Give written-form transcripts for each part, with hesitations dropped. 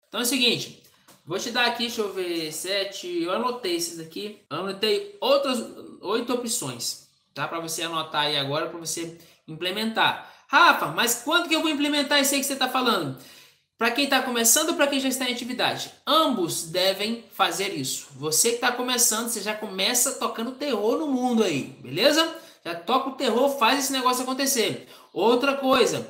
Então é o seguinte, vou te dar aqui, deixa eu ver, 7, eu anotei esses aqui, eu anotei outras 8 opções, tá? Para você anotar aí agora, para você implementar. Rafa, mas quando que eu vou implementar isso aí que você está falando? Para quem está começando ou para quem já está em atividade? Ambos devem fazer isso. Você que está começando, você já começa tocando terror no mundo aí, beleza? Já toca o terror, faz esse negócio acontecer. Outra coisa,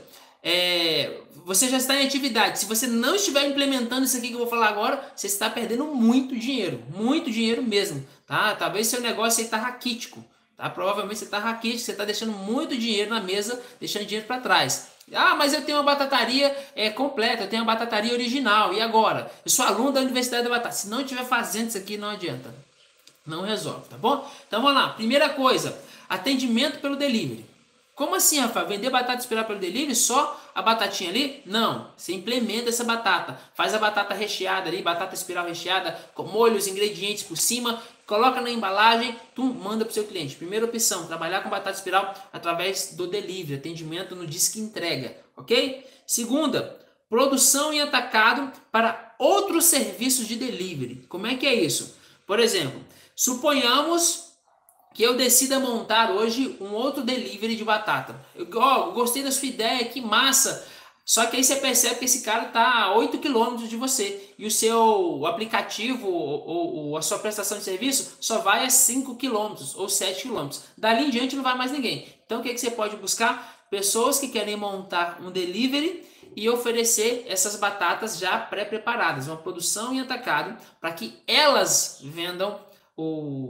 você já está em atividade. Se você não estiver implementando isso aqui que eu vou falar agora, você está perdendo muito dinheiro mesmo, tá? Talvez seu negócio aí está raquítico, tá? Provavelmente você está raquítico, você está deixando muito dinheiro na mesa, deixando dinheiro para trás. Ah, mas eu tenho uma batataria completa, eu tenho uma batataria original. E agora? Eu sou aluno da Universidade da Batata. Se não estiver fazendo isso aqui, não adianta. Não resolve, tá bom? Então vamos lá. Primeira coisa, atendimento pelo delivery. Como assim, Rafael? Vender batata espiral pelo delivery? Só a batatinha ali? Não. Você implementa essa batata. Faz a batata recheada ali, batata espiral recheada, com molho, os ingredientes por cima, coloca na embalagem, tu manda para o seu cliente. Primeira opção, trabalhar com batata espiral através do delivery, atendimento no Disque Entrega, ok? Segunda, produção em atacado para outros serviços de delivery. Como é que é isso? Por exemplo, suponhamos que eu decida montar hoje um outro delivery de batata. Gostei da sua ideia, que massa! Só que aí você percebe que esse cara está a 8 quilômetros de você e o seu aplicativo ou a sua prestação de serviço só vai a 5 quilômetros ou 7 quilômetros. Dali em diante não vai mais ninguém. Então o que você pode buscar? Pessoas que querem montar um delivery e oferecer essas batatas já pré-preparadas, uma produção em atacado, para que elas vendam o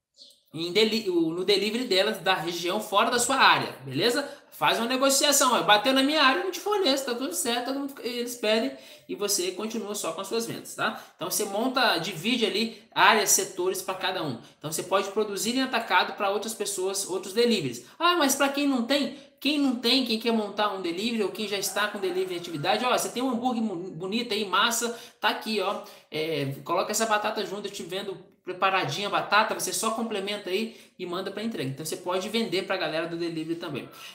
no delivery delas da região fora da sua área, beleza? Faz uma negociação, ó, bateu na minha área, eu não te forneço, tá tudo certo, todo mundo, eles pedem e você continua só com as suas vendas, tá? Então você monta, divide ali áreas, setores para cada um. Então você pode produzir em atacado para outras pessoas, outros deliveries. Ah, mas para quem não tem, quem quer montar um delivery ou quem já está com delivery em atividade, ó, você tem um hambúrguer bonito aí, massa, tá aqui, ó. Coloca essa batata junto, eu te vendo preparadinha a batata, você só complementa aí e manda para entrega. Então você pode vender para a galera do delivery também.